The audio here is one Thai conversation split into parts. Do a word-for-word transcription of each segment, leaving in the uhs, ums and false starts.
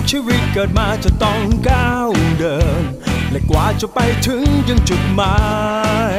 ชีวิตเกิดมาจะต้องก้าวเดินและกว่าจะไปถึงยังจุดหมาย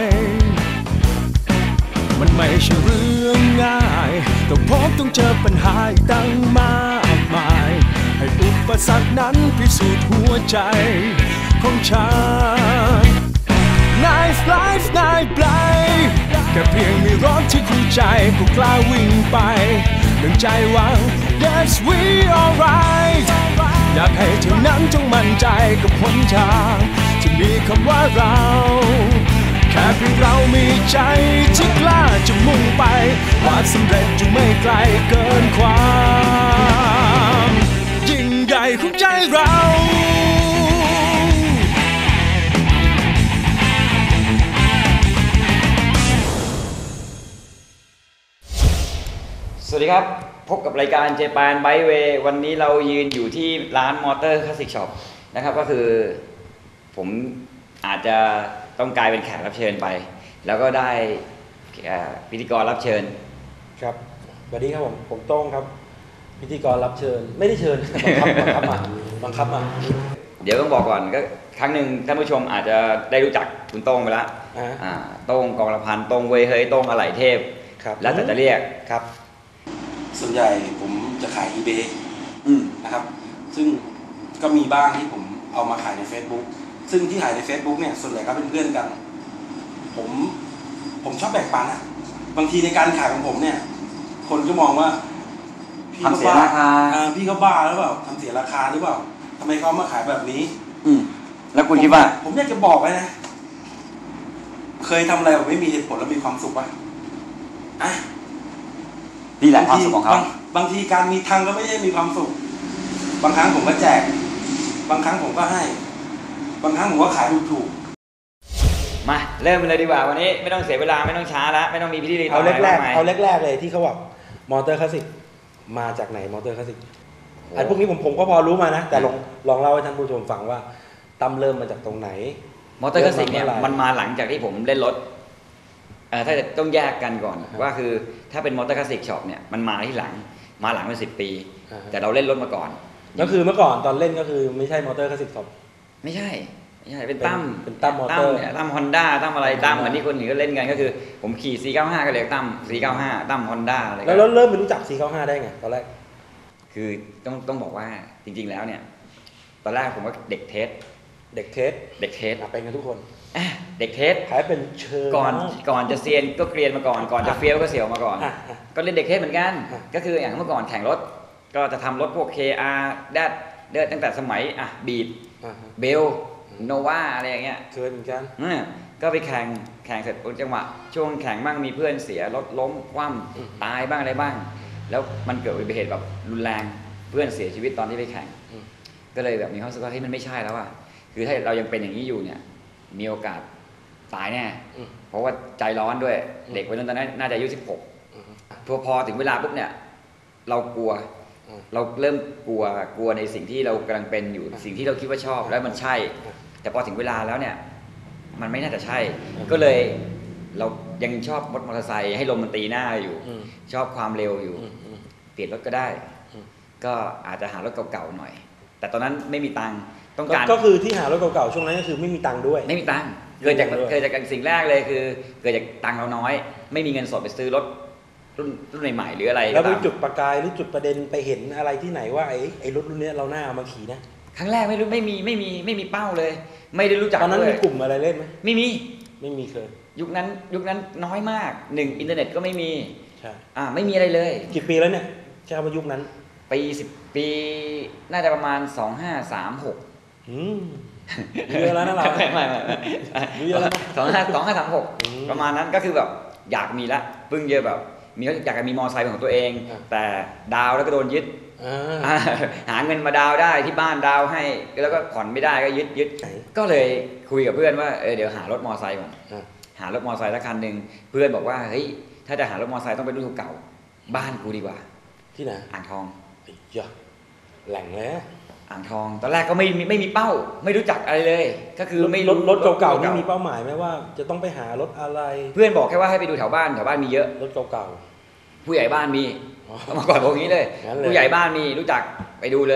มันไม่ใช่เรื่องง่ายต้องพบต้องเจอปัญหาตั้งมากมายให้อุปสรรคนั้นพิสูจน์หัวใจของฉัน Nice life nice life แค่เพียงมีรถที่คู่ใจก็กล้าวิ่งไปดังใจหวัง Yes we alright อยากให้เธอนั้นจงมั่นใจกับหนทางที่มีคำว่าเราแค่เพียงเรามีใจที่กล้าจะมุ่งไปความสำเร็จจะไม่ไกลเกินความยิ่งใหญ่ของใจเราสวัสดีครับพบกับรายการเจแปนไบค์เวย์วันนี้เรายืนอยู่ที่ร้านมอเตอร์คลาสสิกช็อปนะครับก็คือผมอาจจะต้องกลายเป็นแขกรับเชิญไปแล้วก็ได้พิธีกรรับเชิญครับสวัสดีครับผมผมโต้งครับพิธีกรรับเชิญไม่ได้เชิญบังคับบังคับมาบังคับมาเดี๋ยวต้องบอกก่อนก็ครั้งหนึ่งท่านผู้ชมอาจจะได้รู้จักคุณโต้งไปแล้วอ่าโต้งกองละพันโต้งเวยเฮ้ยโต้งอะไหล่เทพแล้วแต่จะเรียกครับส่วนใหญ่ผมจะขาย eBay นะครับซึ่งก็มีบ้างที่ผมเอามาขายใน Facebook ซึ่งที่ขายใน Facebook เนี่ยส่วนใหญ่ก็เป็นเพื่อนกันผมผมชอบแบ่งปันอะบางทีในการขายของผมเนี่ยคนก็มองว่าพี่เขาบ้าพี่เขาบ้าหรือเปล่าทำเสียราคาหรือเปล่าทำไมเขามาขายแบบนี้อืมแล้วคุณคิดว่าผมอยากจะบอกไว้นะเคยทำอะไรแบบไม่มีเหตุผลแล้วมีความสุขป่ะอ่ะนี่แหละความสุขของเขาบางทีการมีทางก็ไม่ใช่มีความสุขบางครั้งผมก็แจกบางครั้งผมก็ให้บางครั้งผมก็ขายถูกๆมาเริ่มเลยดีกว่าวันนี้ไม่ต้องเสียเวลาไม่ต้องช้าแล้วไม่ต้องมีพิธีรีตองเอาแรกๆเอาแรกๆเลยที่เขาบอกมอเตอร์คลาสสิกมาจากไหนมอเตอร์คลาสสิกอันพวกนี้ผมผมก็พอรู้มานะแต่ลองลองเล่าให้ท่านผู้ชมฟังว่าตั้มเริ่มมาจากตรงไหนมอเตอร์คลาสสิกเนี่ยมันมาหลังจากที่ผมเล่นรถถ้าจะต้องแยกกันก่อนว่าคือถ้าเป็นมอเตอร์คลาสสิกช็อปเนี่ยมันมาที่หลังมาหลังเป็นสิบปีแต่เราเล่นรถมาก่อนก็คือเมื่อก่อนตอนเล่นก็คือไม่ใช่มอเตอร์คลาสสิกช็อปไม่ใช่ไม่ใช่เป็นตั้มเป็นตั้มมอเตอร์เนี่ยตั้มฮอนด้าตั้มอะไรตั้มเหมือนที่คนอื่นก็เล่นกันก็คือผมขี่ สี่เก้าห้า ก็เรียกตั้ม สี่เก้าห้า ตั้มฮอนด้าอะไรแล้วเริ่มไปรู้จัก สี่เก้าห้า ได้ไงตอนแรกคือต้องต้องบอกว่าจริงๆแล้วเนี่ยตอนแรกผมก็เด็กเทสเด็กเทสเด็กเทสเป็นกันทุกคนเด็กเทสขายเป็นเชิงก่อนก่อนจะเซียนก็เกรียนมาก่อนก่อนจะเฟี้ยวก็เสียวมาก่อนก็เล่นเด็กเทสเหมือนกันก็คืออย่างเมื่อก่อนแข่งรถก็จะทำรถพวก เค อาร์ แดดเดินตั้งแต่สมัยอ่ะบีดเบลโนวาอะไรอย่างเงี้ยเคยเหมือนกันก็ไปแข่งแข่งเสร็จจังหวะช่วงแข่งบ้างมีเพื่อนเสียรถล้มคว่ำตายบ้างอะไรบ้างแล้วมันเกิดอุบัติเหตุแบบรุนแรงเพื่อนเสียชีวิตตอนที่ไปแข่งก็เลยแบบมีความรู้สึกว่าเฮ้ยมันไม่ใช่แล้วอ่ะคือถ้าเรายังเป็นอย่างนี้อยู่เนี่ยมีโอกาสตายแน่เพราะว่าใจร้อนด้วยเด็กวัยรุ่นตอนนั้นน่าจะอายุสิบหกพอพอถึงเวลาปุ๊บเนี่ยเรากลัวเราเริ่มกลัวกลัวในสิ่งที่เรากำลังเป็นอยู่สิ่งที่เราคิดว่าชอบแล้วมันใช่แต่พอถึงเวลาแล้วเนี่ยมันไม่น่าจะใช่ก็เลยเรายังชอบรถมอเตอร์ไซค์ให้ลมมันตีหน้าอยู่ชอบความเร็วอยู่เปลี่ยนรถก็ได้ก็อาจจะหารถเก่าๆหน่อยแต่ตอนนั้นไม่มีตังค์ต้องการก็คือที่หารถเก่าๆช่วงนั้นก็คือไม่มีตังค์ด้วยไม่มีตังค์เกิดจากเกิดจากสิ่งแรกเลยคือเกิดจากตังค์เราน้อยไม่มีเงินสดไปซื้อรถรุ่นรุ่นใหม่ๆหรืออะไรแล้วไปจุดประกายหรือจุดประเด็นไปเห็นอะไรที่ไหนว่าไอ้ไอ้รถรุ่นนี้เราหน้าเอามาขี่นะครั้งแรกไม่รู้ไม่มีไม่มีไม่มีเป้าเลยไม่ได้รู้จักตอนนั้นมีกลุ่มอะไรเล่นไหมไม่มีไม่มีเคยยุคนั้นยุคนั้นน้อยมากหนึ่งอินเทอร์เน็ตก็ไม่มีใช่อ่าไม่มีอะไรเลยกี่ปีแล้วเนี่ยแค่มายุคนั้นปีสิบปีน่าจะประมาณสองห้าสามหกอืมเยอะแล้วนะเราไม่ไม่ไม่เยอะแล้วสองห้าสองห้าสามหกประมาณนั้นก็คือแบบอยากมีละเพิ่งเยอะแบบมีอยากจะมีมอไซค์ของตัวเองแต่ดาวแล้วก็โดนยึดหาเงินมาดาวได้ที่บ้านดาวให้แล้วก็ผ่อนไม่ได้ก็ยึดยึดก็เลยคุยกับเพื่อนว่าเออเดี๋ยวหารถมอไซค์ก่อนหารถมอไซค์สักคันหนึ่งเพื่อนบอกว่าเฮ้ยถ้าจะหารถมอไซค์ต้องเป็นรุ่นเก่าบ้านกูดีกว่าที่ไหนอ่างทองเยอะแหล่งแล้วอ่างทองตอนแรกก็ไม่ไม่มีเป้าไม่รู้จักอะไรเลยก็คือไม่รถรถเก่าๆนี่มีเป้าหมายไหมว่าจะต้องไปหารถอะไรเพื่อนบอกแค่ว่าให้ไปดูแถวบ้านแถวบ้านมีเยอะรถเก่าๆผู้ใหญ่บ้านมีมาก่อนพวกนี้เลยผู้ใหญ่บ้านมีรู้จักไปดูเลย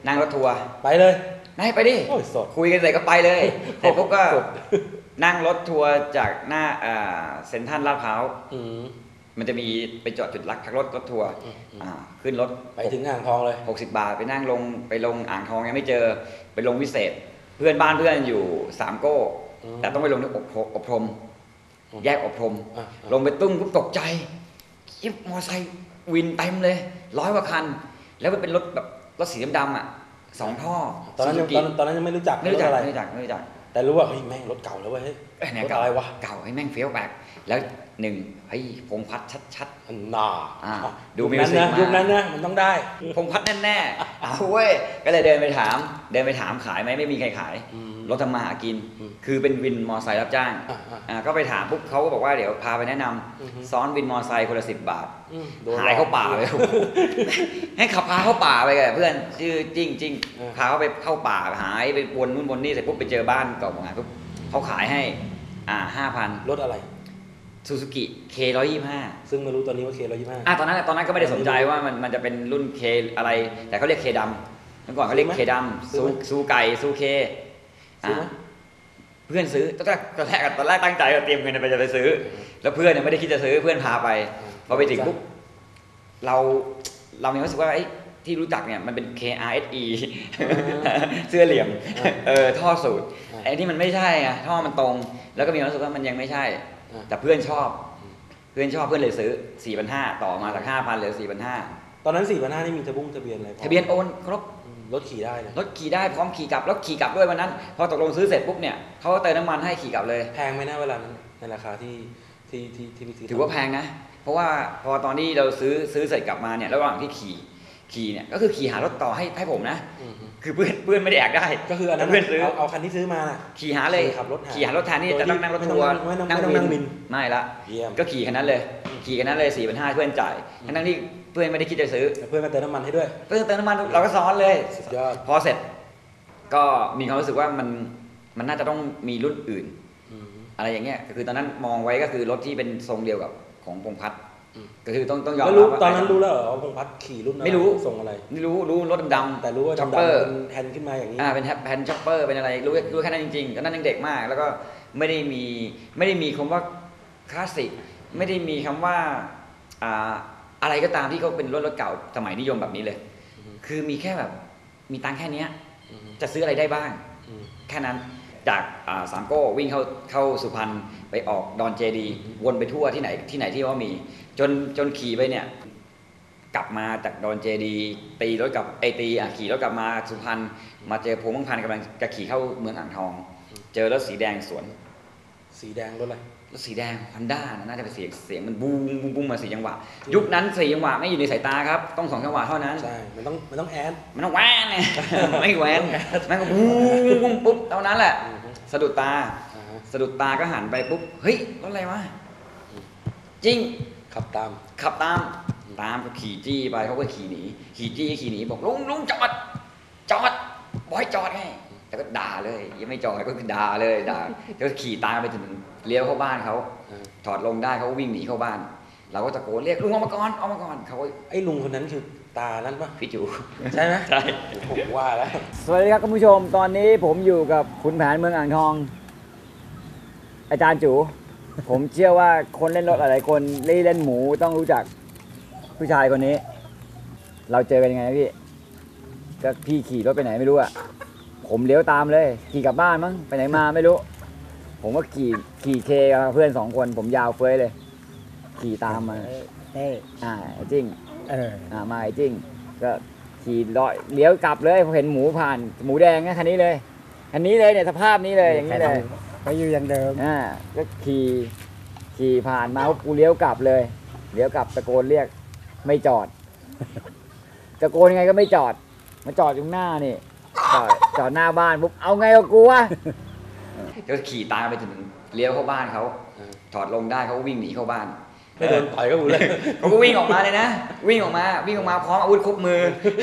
นั่งรถทัวร์ไปเลยไม่ไปดิคุยกันเสร็จก็ไปเลยเสร็จปุ๊บก็นั่งรถทัวร์จากหน้าเซ็นทรัลลาดพร้าวมันจะมีไปจอดจุดพักรถรถทัวร์ขึ้นรถไปถึงอ่างทองเลยหกสิบบาทไปนั่งลงไปลงอ่างทองยังไม่เจอไปลงวิเศษเพื่อนบ้านเพื่อนอยู่สามโก้แต่ต้องไปลงที่อบรมแยกอบรมลงไปตุ้มก็ตกใจยิบมอไซค์วินเต็มเลยร้อยกว่าคันแล้วมันเป็นรถแบบรถสีดำๆอ่ะสองท่อตอนนั้นยังตอนนั้นยังไม่รู้จักไม่รู้จักไม่รู้จักไม่รู้จักแต่รู้ว่าเฮ้ยแม่งรถเก่าแล้วเว้ยเฮ้ยรถอะไรวะเก่าให้แม่งเฟี้ยวแบกแล้วหนึ่งเฮ้ยพงพัดชัดๆน่าดูมิวสิกนะยุคนั้นนะมันต้องได้พงพัดแน่ๆเอาเว้ยก็เลยเดินไปถามเดินไปถามขายไหมไม่มีใครขายรถทำมาหากินคือเป็นวินมอไซค์รับจ้างก็ไปถามปุ๊บเขาก็บอกว่าเดี๋ยวพาไปแนะนำซ้อนวินมอไซค์คนละสิบบาทหายเข้าป่าไปให้ขับพาเข้าป่าไปกับเพื่อนชื่อจริงจริงพาเขาไปเข้าป่าหายไปวนนู่นวนนี่เสร็จปุ๊บไปเจอบ้านเก่าของงานปุ๊บเขาขายให้อ่าห้าพันรถอะไรซูซูกิ เค หนึ่งร้อยยี่สิบห้าซึ่งไม่รู้ตอนนี้ว่า เค หนึ่งร้อยยี่สิบห้าอ่ะตอนนั้นตอนนั้นก็ไม่ได้สนใจว่ามันมันจะเป็นรุ่น K อะไรแต่เขาเรียก K ดำเมื่อก่อนเขาเรียก K ดำซูซูไก่ซูเคอ่ะเพื่อนซื้อตอนแรกตอนแรกตอนแรกตั้งใจเตรียมเงินไปจะไปซื้อแล้วเพื่อนเนี่ยไม่ได้คิดจะซื้อเพื่อนพาไปพอไปถึงปุ๊บเราเรามีความรู้สึกว่าไอ้ที่รู้จักเนี่ยมันเป็น เค อาร์ เอส อี เสื้อเหลี่ยมเออท่อสูตรไอ้นี่มันไม่ใช่อ่ะท่อมันตรงแล้วก็มีความรู้สึกว่ามันยังไม่ใช่แต่เพื่อนชอบเพื่อนชอบเพื่อนเลยซื้อ สี่พันห้าร้อย ต่อมาจาก ห้าพัน เหลือ สี่พันห้าร้อยตอนนั้น สี่พันห้าร้อย นี่มีทะบุ้งทะเบียนอะไรทะเบียนโอนครบรถขี่ได้เลยรถขี่ได้พร้อมขี่กลับแล้วขี่กลับด้วยวันนั้นพอตกลงซื้อเสร็จปุ๊บเนี่ยเขาเติมน้ำมันให้ขี่กลับเลยแพงไหมนะเวลานั้นในราคาที่ที่ที่ที่พี่ซื้อถือว่าแพงนะเพราะว่าพอตอนที่เราซื้อซื้อเสร็จกลับมาเนี่ยระหว่างที่ขี่ขี่เนี่ยก็คือขี่หารถต่อให้ให้ผมนะคือเพื่อนเพื่อนไม่ได้แอกได้ก็คืออันนั้นเพื่อนซื้อเอาคันที่ซื้อมาขี่หาเลยขับรถขี่หารถแทนที่จะต้องนั่งรถทัวร์นั่งวินไม่ละก็ขี่คันนั้นเลยขี่คันนั้นเลยสี่พันห้าเพื่อนจ่ายทั้งที่เพื่อนไม่ได้คิดจะซื้อเพื่อนมาเติมน้ำมันให้ด้วยเพื่อนเติมน้ำมันเราก็ซ้อนเลยพอเสร็จก็มีความรู้สึกว่ามันมันน่าจะต้องมีรุ่นอื่นอะไรอย่างเงี้ยก็คือตอนนั้นมองไว้ก็คือรถที่เป็นทรงเดียวกับของพงษ์พัฒน์ก็คือต้องต้องยอมรับว่าตอนนั้นรู้แล้วเหรอว่าพงษ์พัฒน์ขี่รุ่นไม่รู้ทรงอะไรไม่รู้รู้รถดำแต่รู้ว่าช็อปเปอร์เป็นแฮนด์ขึ้นมาอย่างนี้อ่าเป็นแฮนด์ช็อปเปอร์เป็นอะไรรู้รู้แค่นั้นจริงๆตอนนั้นยังเด็กมากแล้วก็ไม่ได้มีไม่ได้มีคำว่าคลาสสิกไม่ได้มีคำว่าอ่าอะไรก็ตามที่เขาเป็นรถรถเก่าสมัยนิยมแบบนี้เลยคือมีแค่แบบมีตังค์แค่นี้จะซื้ออะไรได้บ้างแค่นั้นจากสามโก้วิ่งเข้าเข้าสุพรรณไปออกดอนเจดีวนไปทั่วที่ไหนที่ไหนที่ว่ามีจนจนขี่ไปเนี่ยกลับมาจากดอนเจดีตีรถกับไอตีอ่ะขี่รถกลับมาสุพรรณมาเจอพงษ์พันธ์กำลังจะขี่เข้าเมืองอ่างทองเจอรถสีแดงสวนสีแดงรถอะไรรถสีแดงฮอนด้าน่าจะเป็นเสียงเสียงมันบูมบูมบูมมาสี่จังหวะยุคนั้นสี่จังหวะไม่อยู่ในสายตาครับต้องสองจังหวะเท่านั้นใช่มันต้องมันต้องแอนมันต้องแวนไงไม่แวนมันก็บูมบูมปุ๊บเท่านั้นแหละสะดุดตาสะดุดตาก็หันไปปุ๊บเฮ้ยรถอะไรวะจริงขับตามขับตามตามก็ขี่จี้ไปเขาก็ขี่หนีขี่จี้ขี่หนีบอกลุงลุงจอดจอดบอยจอดไงแต่ก็ด่าเลยยังไม่จอดก็คือด่าเลยด่าก็ขี่ตามไปถึงเลี้ยวเข้าบ้านเขาถอดลงได้เขาวิ่งหนีเข้าบ้านเราก็ตะโกนเรียกลุงออกมาก่อนออกมาก่อนเขาไอ้ลุงคนนั้นคือตานั่นปะพี่จูใช่ไหมใช่ผมว่าแล้วสวัสดีครับคุณผู้ชมตอนนี้ผมอยู่กับขุนแผนเมืองอ่างทองอาจารย์จูผมเชื่อว่าคนเล่นรถหลายคนเล่นเล่นหมูต้องรู้จักผู้ชายคนนี้เราเจอกันยังไงพี่ก็พี่ขี่รถไปไหนไม่รู้อะผมเลี้ยวตามเลยขี่กลับบ้านมั้งไปไหนมาไม่รู้ผมก็ขี่ขี่เคกับเพื่อนสองคนผมยาวเฟ้ยเลยขี่ตามมาเอออ่าจริงเอออ่ามาจริงก็ขี่ลอยเลี้ยวกลับเลยพอเห็นหมูผ่านหมูแดงนะคันนี้เลยคันนี้เลยเนี่ยสภาพนี้เลยอย่างนี้เลยไปอยู่อย่างเดิมอ่าก็ขี่ขี่ผ่านมากูเลี้ยวกลับเลยเลี้ยวกลับตะโกนเรียกไม่จอดตะโกนยังไงก็ไม่จอดมาจอดอยู่หน้านี่จอดจอดหน้าบ้านปุ๊บเอาไงกับกูวะก็ขี่ตามไปถึงเลี้ยวเข้าบ้านเขาถอดลงได้เขาวิ่งหนีเข้าบ้านไม่โดนต่อยก็หูเลยเขาก็วิ่งออกมาเลยนะวิ่งออกมาวิ่งออกมาพร้อมอาวุธครบมือ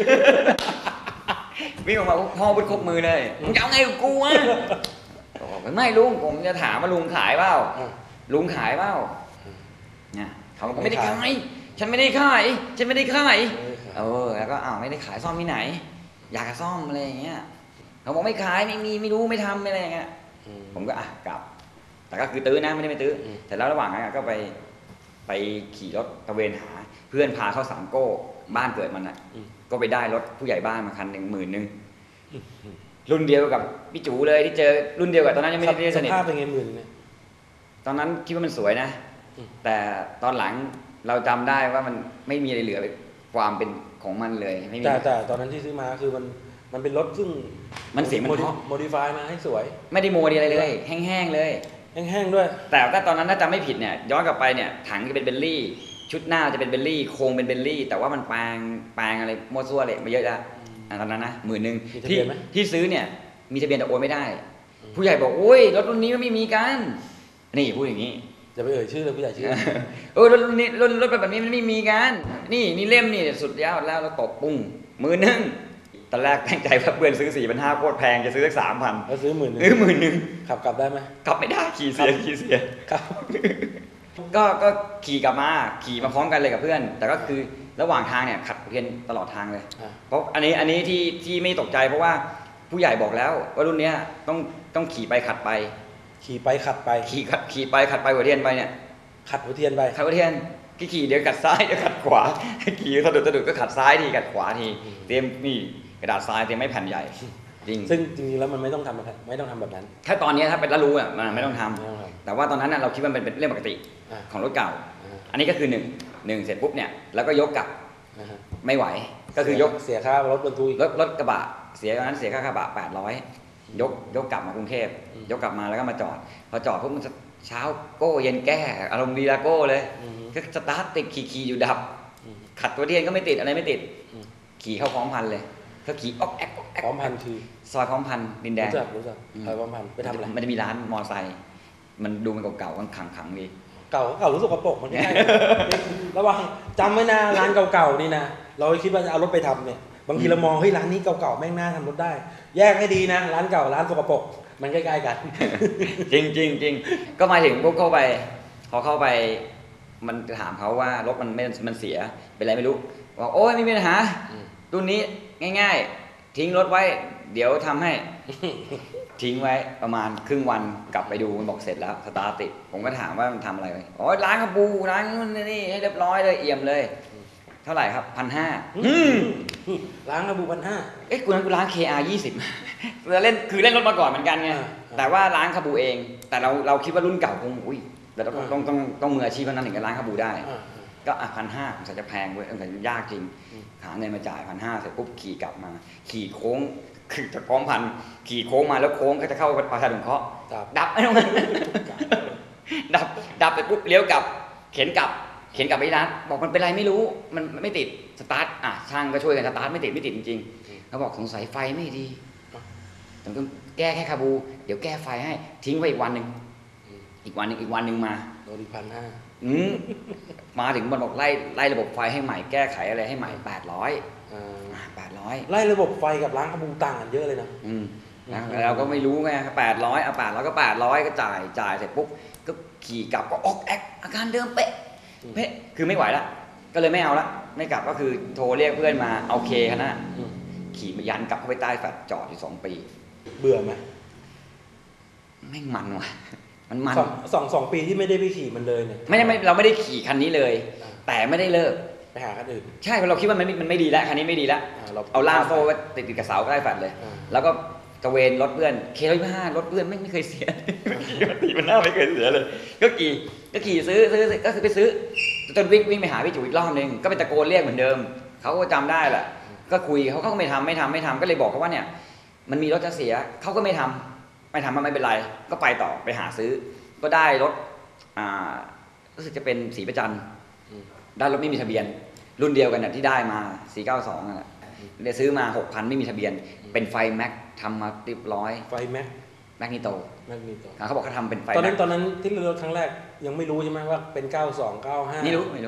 วิ่งออกมาพร้อมอาวุธครบมือเลยมึงจะเอาไงกับกูวะไม่ลุงผมจะถามว่าลุงขายเปล่าลุงขายเปล่าเนี่ยเขาบอกไม่ได้ขายฉันไม่ได้ขายฉันไม่ได้ขายเออแล้วก็อ้าวไม่ได้ขายซ่อมที่ไหนอยากจะซ่อมอะไรอย่างเงี้ยเขาบอกไม่ขายไม่มีไม่รู้ไม่ทำอะไรอย่างเงี้ยผมก็อ่ะกลับแต่ก็คือตื้อนะไม่ได้ไม่ตื้อแต่แล้วระหว่างนั้นก็ไปไปขี่รถตะเวนหาเพื่อนพาเข้าสามโก้บ้านเกิดมันอ่ะก็ไปได้รถผู้ใหญ่บ้านมาคันหนึ่งหมื่นหนึ่งรุ่นเดียวกับพี่จูเลยที่เจอรุ่นเดียวกับตอนนั้นยังไม่ได้สนิทสภาพเป็นไงหมื่นเนี่ยตอนนั้นคิดว่ามันสวยนะแต่ตอนหลังเราจำได้ว่ามันไม่มีอะไรเหลือความเป็นของมันเลยไม่มีแต่แต่ตอนนั้นที่ซื้อมาคือมันมันเป็นรถซึ่งมันเสียงมันเพราะโมดิฟายมาให้สวยไม่ได้โมดิอะไรเลยแห้งๆเลยแห้งๆด้วยแต่ถ้าตอนนั้นถ้าจำไม่ผิดเนี่ยย้อนกลับไปเนี่ยถังจะเป็นเบลลี่ชุดหน้าจะเป็นเบลลี่โครงเป็นเบลลี่แต่ว่ามันแปลงแปลงอะไรมั่วซั่วเลยมาเยอะแล้วตอนนั้นนะหมื่นหนึ่งที่ที่ซื้อเนี่ยมีทะเบียนแต่โอนไม่ได้ผู้ใหญ่บอกโอ้ยรถรุ่นนี้มันไม่มีกันนี่พูดอย่างนี้จะไปเอ่ยชื่อเลยผู้ใหญ่ชื่อเออรถรุ่นนี้รถรถแบบนี้มันไม่มีกันนี่นี่เล่มนี่สุดยอดแล้วแล้วตบปุ้งหมื่นหนึ่งตอนแรกตั้งใจว่าเพื่อนซื้อสี่พันห้าโคตรแพงจะซื้อสักสามพันแล้วซื้อหมื่นหนึ่งซื้อหมื่นหนึ่งขับกลับได้ไหมกลับไม่ได้ขี่เสียขี่เสียครับก็ก็ขี่กลับมาขี่มาพร้อมกันเลยกับเพื่อนแต่ก็คือระหว่างทางเนี่ยขัดเพียนตลอดทางเลยเพราะอันนี้อันนี้ที่ที่ไม่ตกใจเพราะว่าผู้ใหญ่บอกแล้วว่ารุ่นนี้ต้องต้องขี่ไปขัดไปขี่ไปขัดไปขี่ขัดขี่ไปขัดไปหัวเทียนไปเนี่ยขัดหัวเทียนไปขัดหัวเทียนขี่ขี่เดี๋ยวขัดซ้ายเดี๋ยวขัดขวาขี่สะดุดสะดุดก็ขัดซ้ายทีขัดขวาทีเตรียมนี่กระดาษทรายเตรียมไม้แผ่นใหญ่จริงซึ่งจริงๆแล้วมันไม่ต้องทำไม่ต้องทำแบบนั้นถ้าตอนนี้ถ้าเป็นแล้วรู้อ่ะมันไม่ต้องทำแต่ว่าตอนนั้นเราคิดว่ามันเป็นเรื่องปกติของรถเก่าอันนี้ก็คือหนึ่งหนึ่งเสร็จปุ๊บเนี่ยแล้วก็ยกกลับไม่ไหวก็คือยกเสียค่ารถบรรทุกรถรถกระบะเสียตอนนั้นเสียค่ากระบะแปดร้อยยกยกกลับมากรุงเทพยกกลับมาแล้วก็มาจอดพอจอดปุ๊บมันเช้าโก้เย็นแก้อารมณ์ดีลาโก้เลยก็สตาร์ทติดขี่ขี่อยู่ดับขัดตัวเทียนก็ไม่ติดอะไรไม่ติดขี่เข้าพร้อมพันเลยก็ขี่อ๊อกแอ๊กอ๊อกแอ๊กพร้อมพันคือซอยพร้อมพันดินแดงรู้จักรู้จักซอยพร้อมพันไปทำอะไรมันจะมีร้านมอไซค์มันดูมันเก่าๆขังขังดีเก่าเก่ารู้สึกกระปกมันง่ายระวังจำไว้นะร้านเก่าๆนี่นะเราคิดว่าจะเอารถไปทำเนี่ยบางทีเรามองเฮ้ยร้านนี้เก่าๆแม่งน่าทำรถได้แยกให้ดีนะร้านเก่าร้านสกปรกมันใกล้ๆกันจริงจริงจริงก็มาถึงพวกเข้าไปพอเข้าไปมันถามเขาว่ารถมันไม่มันเสียเป็นไรไม่รู้บอกโอ้ยไม่มีปัญหารุ่นนี้ง่ายๆทิ้งรถไว้เดี๋ยวทำให้ทิ้งไว้ประมาณครึ่งวันกลับไปดูมันบอกเสร็จแล้วสตาร์ทติดผมก็ถามว่ามันทำอะไรอ๋อล้างกระปูล้างนู่นนี่ให้เรียบร้อยเลยเอี่ยมเลยเท่าไหร่ครับพันห้าล้างกระปูพันห้าเอ๊ะกูนั้นกูล้าง เค อาร์ ยี่สิบเล่นคือเล่นรถมาก่อนเหมือนกันไงแต่ว่าล้างคาบูเองแต่เราเราคิดว่ารุ่นเก่าคงอุ้ยแต่ต้องต้องต้องต้องมืออาชีพเท่านั้นถึงจะล้างคาบูได้ก็อ่ะพันห้าผมจะแพงเว้ยแต่ยากจริงหาเงินมาจ่ายพันห้าเสร็จปุ๊บขี่กลับมาขี่โค้งคือจะพร้อมพันขี่โค้งมาแล้วโค้งก็จะเข้าประชาสงเคราะห์ดับไอ้ตรงนั้นดับดับไปปุ๊บเลี้ยวกลับเข็นกลับเข็นกลับไปร้านบอกมันเป็นไรไม่รู้มันไม่ติดสตาร์ทอ่ะช่างก็ช่วยกันสตาร์ทไม่ติดไม่ติดจริงๆเขาบอกสงสัยไฟไม่ดีต้องแก้แค่คาบูเดี๋ยวแก้ไฟให้ทิ้งไว้อีกวันหนึ่งอีกวันหนึ่งอีกวันหนึ่งมาโดนอีกพันห้าอืมมาถึงมันบอกไล่ไล่ระบบไฟให้ใหม่แก้ไขอะไรให้ใหม่แปดร้อยแปดร้อยไล่ระบบไฟกับล้างคาบูต่างกันเยอะเลยนะอืมเราก็ไม่รู้ไงแปดร้อยเอาแปดร้อยก็แปดร้อยก็จ่ายจ่ายเสร็จปุ๊บก็ขี่กลับก็ออกแอคอาการเดิมเป๊ะเป๊ะคือไม่ไหวละก็เลยไม่เอาละไม่กลับก็คือโทรเรียกเพื่อนมาเอาเคคันนั้นขี่มายันกลับเข้าไปใต้แฟลตจอดอยู่สองปีเบื่อไหมไม่มันว่ะมันมันสองสองปีที่ไม่ได้ไปขี่มันเลยเนี่ยไม่ได้ไม่เราไม่ได้ขี่คันนี้เลยแต่ไม่ได้เลิกไปหาคันอื่นใช่เราคิดว่ามันไม่มันไม่ดีแล้วคันนี้ไม่ดีแล้วเอาล่ามโซ่ติดติดกับเสาใกล้แฟลตเลยแล้วก็ตะเวนรถเพื่อนเคร้อยห้ารถเพื่อนไม่ไม่เคยเสียตีมันหน้าไม่เคยเสียเลยก็ขี่ก็ขี่ซื้อซื้อก็คือไปซื้อจนวิ่งวิ่งไปหาพี่จุ๋ยอีกรอบนึงก็ไปตะโกนเรียกเหมือนเดิมเขาก็จำได้แหละก็คุยเขาก็ไม่ทำไม่ทำไม่ทำก็เลยบอกเขาว่าเนี่ยมันมีรถจะเสียเขาก็ไม่ทำไม่ทำมันไม่เป็นไรก็ไปต่อไปหาซื้อก็ได้รถอ่ารู้สึกจะเป็นสีประจันได้รถไม่มีทะเบียนรุ่นเดียวกันนะที่ได้มาสี่เก้าสองนั่นแหละได้ซื้อมา หกพัน ไม่มีทะเบียนเป็นไฟแม็กทำมาเรียบร้อยไฟแม็กแม็กนิโตแม็กนิโตเขาบอกเขาทำเป็นไฟตอนนั้นตอนนั้นที่เราครั้งแรกยังไม่รู้ใช่ไหมว่าเป็นเก้าสอง เก้าห้าไม่รู้ไม่รู้บี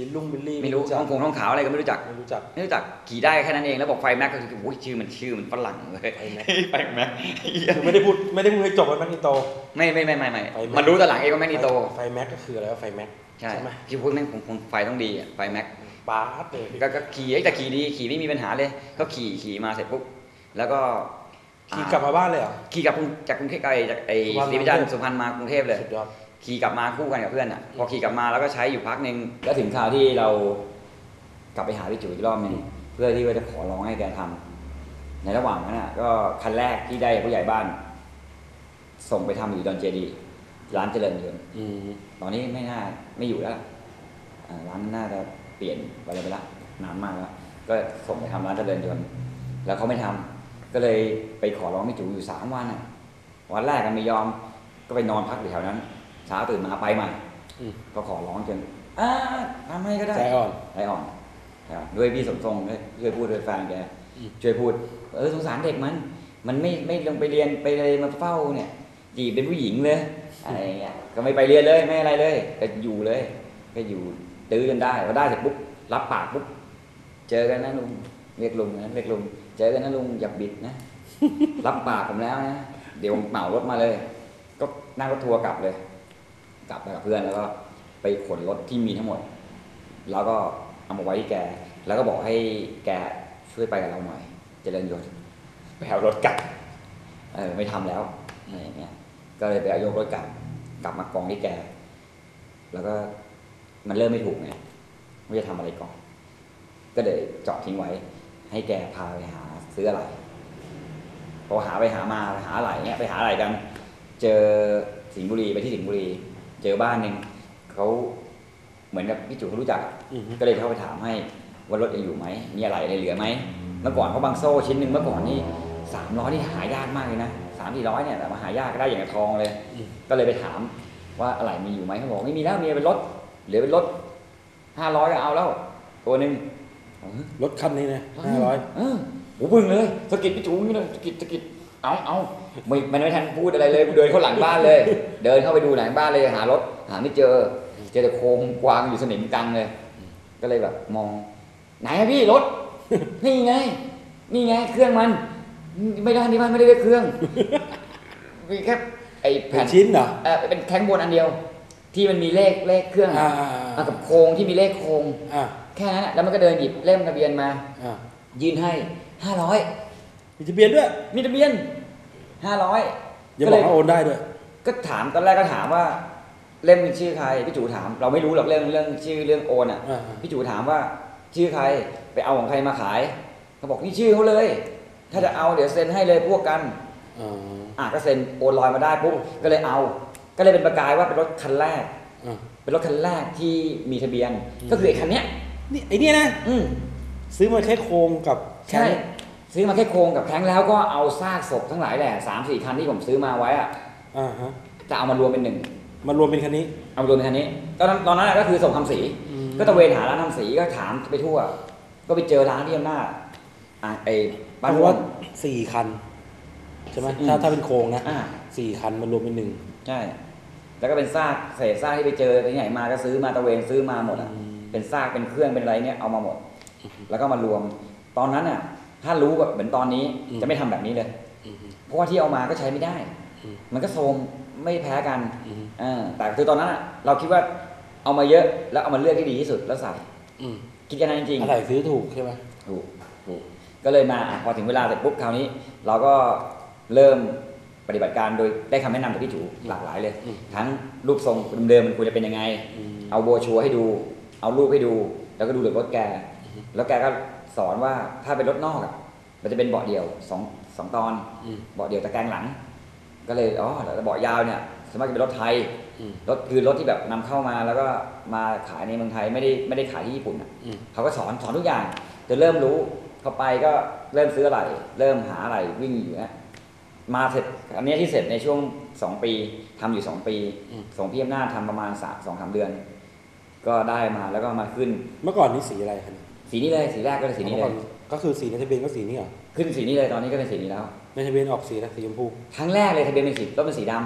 บิลลุงบิลลี่ไม่รู้ท้องคงท้องขาวอะไรก็ไม่รู้จักไม่รู้จักไม่รู้จักขี่ได้แค่นั้นเองแล้วบอกไฟแม็กก็คือโอ้ยชื่อมันชื่อมันฝรั่งเลยไฟแม็กไฟแม็กคือไม่ได้พูดไม่ได้พูดให้จบว่าแม็กนิโตไม่ไม่ไม่ไม่ไม่ไฟแม็กมันรู้ตอนหลังเองว่าแม็กนิโตไฟแม็กก็คืออะไรว่าไฟแม็กใช่ไหมที่พูดแม่งคงคงไฟต้องดีอะไฟแม็กปาร์ตเลยก็ก็ขี่ไอ้แต่ขี่ดีขี่ไม่มีปัญหาเลยก็ขี่ขี่มาเสร็จปุ๊บแล้วก็ขี่กลับมาบ้านเลยเหรอขี่กลับกรุงจากกรุงเทพไกลจากไอ้สุพรรณศรีวิจันทร์สุพรรณมากรุงเทพเลยสุดยอดขี่กลับมาคู่กันกับเพื่อนอ่ะพอขี่กลับมาแล้วก็ใช้อยู่พักหนึ่งแล้วถึงคราวที่เรากลับไปหาพี่จุ๋ยอีกรอบหนึงเพื่อที่ว่าจะขอร้องให้แกทำในระหว่างนั้นอ่ะก็คันแรกที่ได้ผู้ใหญ่บ้าน ส่งไปทำอยู่ดอนเจดีร้านเจริญยนต์อืมตอนนี้ไม่น่าไม่อยู่แล้วอ่าร้านน่าจะเปลี่ยนไปเลยไปละนานมากแล้วก็ส่งไปทำร้านเจริญยนต์แล้วเขาไม่ทำก็เลยไปขอร้องพี่จุ๋ยอยู่สามวันอ่ะวันแรกก็ไม่ยอมก็ไปนอนพักอยู่แถวนั้นเช้าตื่นมาไปใหม่อืมก็ขอร้องจนอ่าทำให้ก็ได้ใจอ่อนใจอ่อนครับด้วยพี่สมทรงด้วยช่วยพูดด้วยแฟนแกอืมช่วยพูดเออสงสารเด็กมัน มันไม่ไม่ลงไปเรียนไปเลยมาเฝ้าเนี่ยจีบเป็นผู้หญิงเลยอะไรอย่างเงี้ยก็ไม่ไปเรียนเลยไม่อะไรเลยก็อยู่เลยก็อยู่ตื้อกันได้พอได้เสร็จปุ๊บรับปากปุ๊บเจอกันนะลุงเรียกลุงนะเรียกลุงเจอกันนะลุงอย่าบิดนะ รับปากผมแล้วนะเดี๋ยวเหมารถมาเลย ก็นั่งรถทัวร์กลับเลย กลับไปกับเพื่อนแล้วก็ไปขนรถที่มีทั้งหมด แล้วก็เอามาไว้ที่แก แล้วก็บอกให้แกช่วยไปกับเราหน่อยเจริญยนต์ไปเอารถกลับเออไม่ทำแล้วอะไรอย่างเงี้ยก็เลยไปเอายกรถกลับกลับมากองที่แก แล้วก็มันเริ่มไม่ถูกไงว่าจะทำอะไรก่อน ก็เลยจอดทิ้งไว้ ให้แกพาไปหาซื้ออะไรพอหาไปหามาไปหาอะไรเงี้ยไปหาอะไรกัน เจอสิงห์บุรีไปที่สิงห์บุรี เจอบ้านหนึ่งเขาเหมือนกับพี่จุ๋เขารู้จักอืมก็เลยเข้าไปถามให้ว่ารถยังอยู่ไหมมีอะไรอะไรเหลือไหมเมื่อก่อนเขาบางโซ่ชิ้นหนึ่งเมื่อก่อนนี่สามร้อยนี่หายากมากเลยนะสามสี่ร้อยเนี่ยแต่มาหายากก็ได้อย่างกับทองเลยอืมก็เลยไปถามว่าอะไรมีอยู่ไหมเขาบอกไม่มีแล้วมีเป็นรถเหลือเป็นรถห้าร้อยก็เอาแล้วตัวหนึ่งรถคันนี้นะห้าร้อยเออโหบึ้งเลยสะกิดพี่จุ๋นี่เลยสะกิดสะกิดเอาเอาไม่มันไม่ทันพูดอะไรเลยกูเดินเข้าหลังบ้านเลย เดินเข้าไปดูหลังบ้านเลยหารถหาไม่เจอเจอแต่โครงกวางอยู่สนิมกลางเลย ก็เลยแบบมองไหนอะพี่รถ นี่ไง นี่ไงเครื่องมัน ไม่ได้ที่บ้านไม่ได้เรียกเครื่อง มีแค่ไอ้เป็แผ่นนชิ้นเหรอเออเป็นแข้งบนอันเดียว ที่มันมีเลขเลขเครื่องอ่าอะอ่าอ่าอ่ะกับโครงที่มีเลขโครงอ่าแค่นั้นอะแล้วมันก็เดินหยิบเล่มทะเบียนมาอ่ายื่นให้ห้าร้อยมีทะเบียนด้วยมีทะเบียนห้าร้อยอย่าบอกว่าโอนได้ด้วยก็ถามตอนแรกก็ถามว่าเล่มเป็นชื่อใครพี่จูถามเราไม่รู้หรอกเรื่องเรื่องชื่อเรื่องโอนอ่ะอ่าพี่จูถามว่าชื่อใครไปเอาของใครมาขายเขาบอกนี่ชื่อเขาเลย ถ้าจะเอาเดี๋ยวเซ็นให้เลยพวกกันอ่าอ่ะก็เซ็นโอนลอยมาได้ปุ๊บก็เลยเอา ก็เลยเป็นประกายว่าเป็นรถคันแรกอ่าเป็นรถคันแรกที่มีทะเบียนอืมก็คือไอ้คันเนี้ยนี่ไอ้เนี่ยนะอืมซื้อมาแค่โครงกับใช่ซื้อมาแค่โครงกับแข้งแล้วก็เอาซากศพทั้งหลายแหละสามสี่คันที่ผมซื้อมาไว้อะอ่าฮะจะเอามารวมเป็นหนึ่งมารวมเป็นคันนี้เอามารวมเป็นคันนี้ตอนนั้นตอนนั้นอะก็คือส่งทำสีอืมก็ตะเวนหาร้านทำสีก็ถามไปทั่ว ก็ไปเจอร้านที่อำนาจอ่ะไอ้บ้านเพม่ราะวว่าง สี่คันใช่ไหมอืมถ้าถ้าเป็นโครงนะอ่าสี่คันมารวมเป็นหนึ่งใช่ แล้วก็เป็นซากเศษซากที่ไปเจอที่ไหนมาก็ซื้อมาตะเวนซื้อมาหมดอ่ะอืมเป็นซากเป็นเครื่องเป็นอะไรเนี่ยเอามาหมด แล้วก็มารวม ตอนนั้นอ่ะ ถ้ารู้แบบเหมือนตอนนี้อืมจะไม่ทำแบบนี้เลยอืมเพราะว่าที่เอามาก็ใช้ไม่ได้อืมมันก็โทรมไม่แพ้กันอืมอ่าแต่คือตอนนั้นอ่ะ เราคิดว่าเอามาเยอะแล้วเอามาเลือกที่ดีที่สุดแล้วใส่อืมคิดกันนั้นจริงๆอะไรซื้อถูกใช่ไหมถูกถูกก็เลยมาอ่ะพอถึงเวลาเสร็จปุ๊บคราวนี้ เราก็เริ่มปฏิบัติการโดยได้คำแนะนำจากพี่จูหลากหลายเลยอืมทั้งรูปทรงเดิมๆมันควรจะเป็นยังไงอืมเอาโบรชัวร์ให้ดู เอารูปให้ดู แล้วก็ดูรถแก แล้วแกก็สอนว่าถ้าเป็นรถนอกอ่ะมันจะเป็นเบาะเดียวสองสองตอนอืมเบาะเดียวตะแกรงหลัง ก็เลยอ๋อแต่เบาะยาวเนี่ยสมมติเป็นรถไทยอืมรถคือรถที่แบบนำเข้ามาแล้วก็มาขายในเมืองไทยไม่ได้ไม่ได้ขายที่ญี่ปุ่นอ่ะอืมเขาก็สอนสอนทุกอย่างจนเริ่มรู้เข้าไปก็เริ่มซื้ออะไร เริ่มหาอะไรวิ่งอยู่นะมาเสร็จอันนี้ที่เสร็จในช่วงสองปีทำอยู่สองปีอืมส่งพี่อำนาจทำประมาณสามสองสามเดือน ก็ได้มาแล้วก็มาขึ้นเมื่อก่อนนี่สีอะไรคันสีนี้เลยสีแรกก็เป็นสีนี้เลยก็คือสีในทะเบียนก็สีนี้เหรอขึ้นสีนี้เลยตอนนี้ก็เป็นสีนี้แล้วในทะเบียนออกสีอะไรสีชมพูครั้งแรกเลยทะเบียนเป็นสีรถเป็นสีดำอ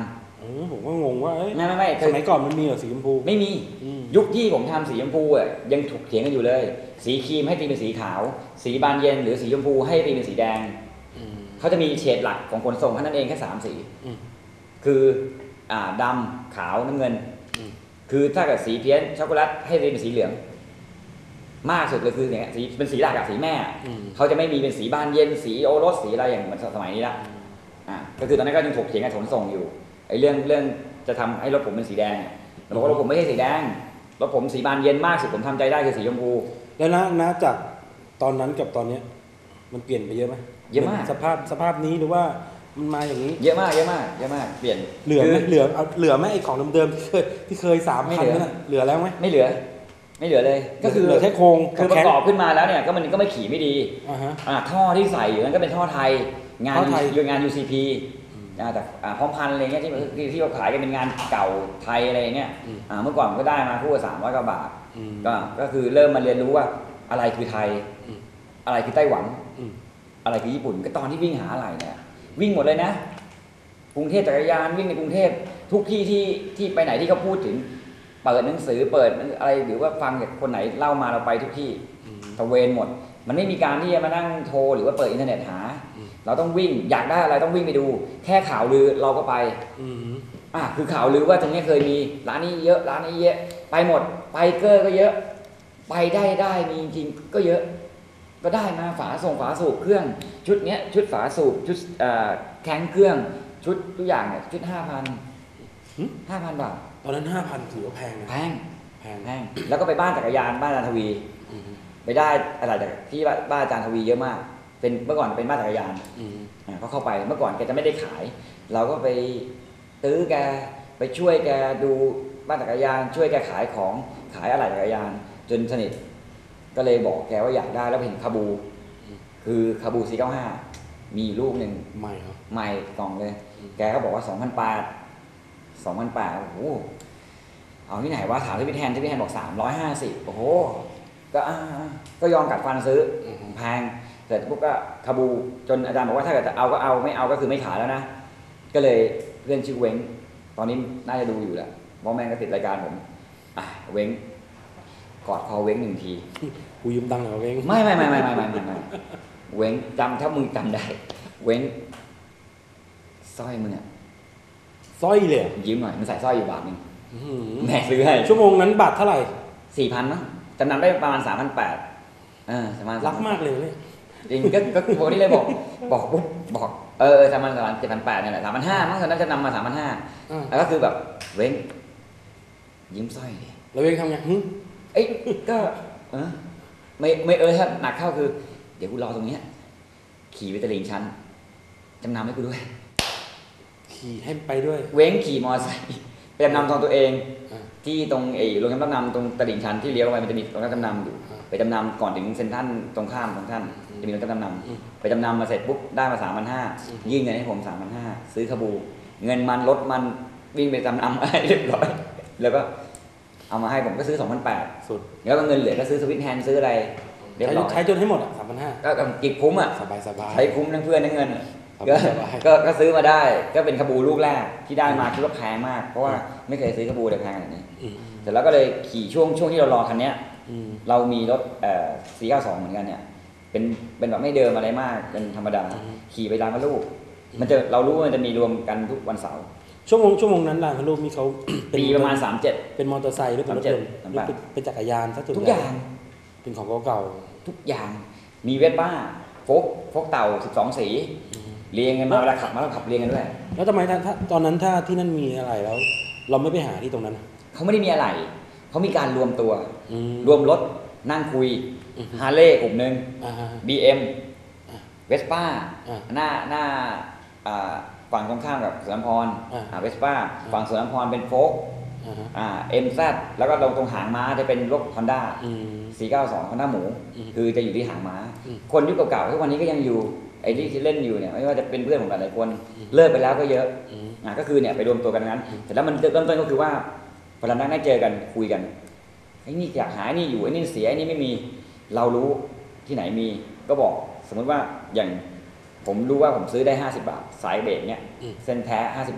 ผมก็งงว่าไม่ไม่ไม่สมัยก่อนมันมีเหรอสีชมพูไม่มียุคที่ผมทำสีชมพูอ่ะยังถกเถียงกันอยู่เลยสีครีมให้ตีเป็นสีขาวสีบานเย็นหรือสีชมพูให้ตีเป็นสีแดงเขาจะมีเฉดหลักของขนส่งแค่นั้นเองแค่สามสีคืออ่าดำขาวน้ำเงินคือถ้าเกิดสีเพี้ยนช็อกโกแลตให้ตีเป็นสีเหลืองมากสุดเลยคืออย่างเงี้ยสีเป็นสีหลักกับสีแม่เขาจะไม่มีเป็นสีบานเย็นสีโอรสสีอะไรอย่างเหมือนสมัยนี้ละอ่าก็คือตอนนั้นก็ยังถกเถียงกันขนส่งอยู่ไอ้เรื่องเรื่องจะทำให้รถผมเป็นสีแดงเราบอกว่ารถผมไม่ใช่สีแดงรถผมสีบานเย็นมากสุดผมทำใจได้คือสีชมพูแล้วนะนะจากตอนนั้นกับตอนเนี้ยมันเปลี่ยนไปเยอะไหมเยอะมากสภาพสภาพนี้หรือว่ามันมาอย่างนี้เยอะมากเยอะมากเยอะมากเปลี่ยนเหลือไหมเหลือเอาเหลือไหมไอ้ของเดิมๆที่เคยที่เคยสามพันนั่นน่ะเหลือแล้วไหมไม่เหลือไม่เหลือเลยก็คือเหลือแค่โครงคือประกอบขึ้นมาแล้วเนี่ยก็มันก็ไม่ขี่ไม่ดีอ่าฮะอ่าท่อที่ใส่อยู่นั้นก็เป็นท่อไทยงานงาน ยู ซี พี อ่าแต่พร้อมพันอะไรเงี้ยที่ที่เขาขายกันเป็นงานเก่าไทยอะไรเงี้ยอ่าเมื่อก่อนก็ได้มาคู่ละสามร้อยกว่าบาทก็ก็คือเริ่มมาเรียนรู้ว่าอะไรคือไทยอะไรคือไต้หวันอะไรคือญี่ปุ่นก็ตอนที่วิ่งหาอะไรเนี่ยวิ่งหมดเลยนะกรุงเทพจักรยานวิ่งในกรุงเทพทุกที่ที่ที่ไปไหนที่เขาพูดถึงเปิดหนังสือเปิดอะไรหรือว่าฟังจากคนไหนเล่ามาเราไปทุกที่ตะเวนหมดมันไม่มีการที่จะมานั่งโทรหรือว่าเปิดอินเทอร์เน็ตหาเราต้องวิ่งอยากได้อะไรต้องวิ่งไปดูแค่ข่าวลือเราก็ไปอ่ะคือข่าวลือว่าตรงนี้เคยมีร้านนี้เยอะร้านนี้เยอะไปหมดไปเกอร์ก็เยอะไปได้ได้มีจริงก็เยอะก็ได้มาฝาส่งฝาสูบเครื่องชุดเนี้ยชุดฝาสูบชุดแข็งเครื่องชุดทุกอย่างเนี่ยชุดห้าพันห้าพันบาทตอนนั้นห้าพันถือว่าแพงนะแพงแพงแพงแล้วก็ไปบ้านจักรยานบ้านอาจารย์ทวีไปได้อะไรจากที่บ้านอาจารย์ทวีเยอะมากเป็นเมื่อก่อนเป็นบ้านจักรยานเขาเข้าไปเมื่อก่อนแกจะไม่ได้ขายเราก็ไปตื้อแกไปช่วยแกดูบ้านจักรยานช่วยแกขายของขายอะไรจักรยานจนสนิทก็เลยบอกแกว่าอยากได้แล้วเห็นคาบูคือคาบูสี่เก้าห้ามีลูกหนึ่งใหม่เหรอใหม่กล่องเลยแกก็บอกว่าสองพันแปดสองพันแปดโอ้โหเอาที่ไหนว่าถามที่พี่แทนที่พี่แทนบอกสามร้อยห้าสิบโอ้โหก็ก็ยอมกัดฟันซื้อแพงเสร็จปุ๊บก็คาบูจนอาจารย์บอกว่าถ้าเกิดจะเอาก็เอาไม่เอาก็คือไม่ขายแล้วนะก็เลยเพื่อนชื่อเว้งตอนนี้น่าจะดูอยู่แหละเพราะแม่งก็ติดรายการผมอ่ะเว้งกอดคอเว้งหนึ่งทีกูยืมตังค์เหรอเว้งไม่ไม่ไม่ไม่ไม่ไม่ไม่ไม่เว้งจำถ้ามึงจำได้เว้งสร้อยมึงอะสร้อยเลยยืมหน่อยมันใส่สร้อยอยู่บาทนึงแม่ซื้อให้ชั่วโมงนั้นบาทเท่าไหร่สี่พันมั้งจำนำได้ประมาณสามพันแปดเออประมาณรักมากเลยเนี่ยจริงก็ก็โพนี่เลยบอกบอกปุ๊บบอกเออประมาณประมาณเจ็ดพันแปดเนี่ยแหละสามพันห้ามั้งตอนนั้นจะนำมาสามพันห้าแล้วก็คือแบบเว้งยืมสร้อยดิแล้วเว้งทำไงเอ้ยก็เออไม่ไม่เออถ้าหนักเข้าคือเดี๋ยวกูรอตรงนี้ขี่ไปตะลิงชันจำนำให้กูด้วยขี่ให้ไปด้วยเว้งขี่มอเตอร์ไซค์ไปจำนำตรงตัวเองที่ตรงไอ้โรงจำนำตรงตะลิงชันที่เลี้ยวไปมันจะมีโรงจำนำอยู่ไปจำนำก่อนถึงเซ็นทรัลตรงข้ามของท่านจะมีโรงจำนำไปจำนำมาเสร็จปุ๊บได้มาสามพันห้ายื่นเงินให้ผมสามพันห้าซื้อคาบูเงินมันรถมันวิ่งไปจำนำให้เรียบร้อยแล้วก็เอามาให้ผมก็ซื้อสองพันแปดสุดแล้วก็เงินเหลือก็ซื้อสวิตแฮนด์ซื้ออะไรเรียบร้อยใช้จนให้หมดอ่ะสามพันห้าก็กิบคุ้มอ่ะสบายสบายใช้คุ้มทั้งเพื่อนทั้งเงินก็ก็ซื้อมาได้ก็เป็นคาบูลูกแรกที่ได้มาคิดว่าแพงมากเพราะว่าไม่เคยซื้อคาบูแต่แพงขนาดนี้เสร็จแล้วก็เลยขี่ช่วงช่วงที่เรารอคันนี้เรามีรถเอ่อสี่เก้าสองเหมือนกันเนี่ยเป็นเป็นแบบไม่เดิมอะไรมากเป็นธรรมดาขี่ไปร้านพระลูกมันจะเรารู้ว่ามันจะมีรวมกันทุกวันเสาร์ชั่วโมงชั่วโมงนั้นร้านพระลูกมีเขาปีประมาณสามสิบเจ็ดเป็นมอเตอร์ไซค์หรือเป็นรถยนต์หรือเป็นจักรยานทุกอย่างเป็นของเก่าๆทุกอย่างมีเวสป้าโฟกโฟกเต่าสิบสองสีเรียงกันมาเวลาขับมาเราขับเรียงกันด้วยแล้วทำไมถ้าตอนนั้นถ้าที่นั่นมีอะไรแล้วเราไม่ไปหาที่ตรงนั้นเขาไม่ได้มีอะไรเขามีการรวมตัวรวมรถนั่งคุยฮาร์เลย์กลุ่มหนึ่ง บี เอ็ม เวสป้าหน้าหน้าฝั่งตรงข้ามกับสวนน้ำพรเวสป้าฝั่งสวนน้ำพรเป็นโฟกเอ็มแซดแล้วก็ตรงตรงหางม้าจะเป็นรถฮอนด้าสี่เก้าสองฮอนด้าหมูคือจะอยู่ที่หางม้าคนยุคเก่าๆทุกวันนี้ก็ยังอยู่ไอ้ที่เล่นอยู่เนี่ยไม่ว่าจะเป็นเพื่อนผมหลายคนเลิกไปแล้วก็เยอะอ่าก็คือเนี่ยไปรวมตัวกันงั้นแต่แล้วมันเริ่มต้นก็คือว่าพอเรานั่งได้เจอกันคุยกันไอ้นี่อยากหาไอ้นี่อยู่ไอ้นี่เสียไอ้นี่ไม่มีเรารู้ที่ไหนมีก็บอกสมมติว่าอย่างผมรู้ว่าผมซื้อได้ห้าสิบบาทสายเบรกเนี่ยเส้นแท้ห้าสิบบาท